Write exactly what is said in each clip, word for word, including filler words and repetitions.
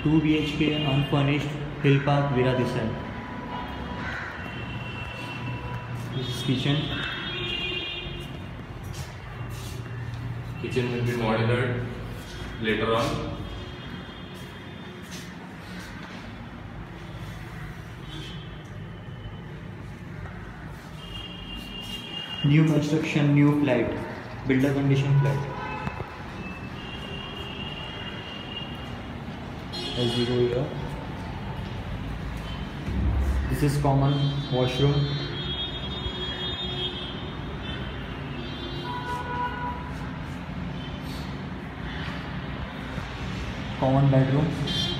two B H K unfurnished Hill Park, Veera Desai. This is kitchen. Kitchen will be modular later on. New construction, new flat, builder condition flat. As you go here, this is common washroom. Common bedroom,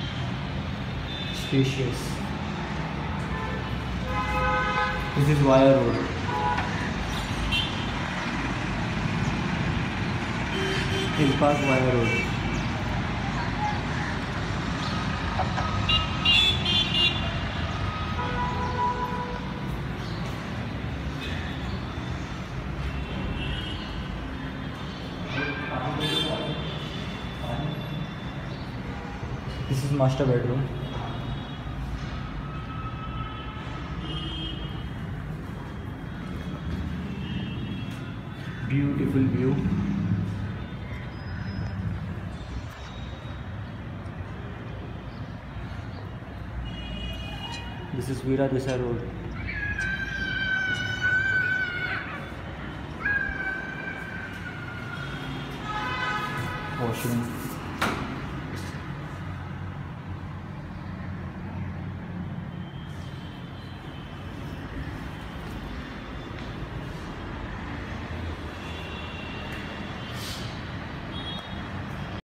spacious. This is Veera Road. Hill Park, Veera Road. This is master bedroom. Beautiful view. This is Veera Desai Road. Washroom.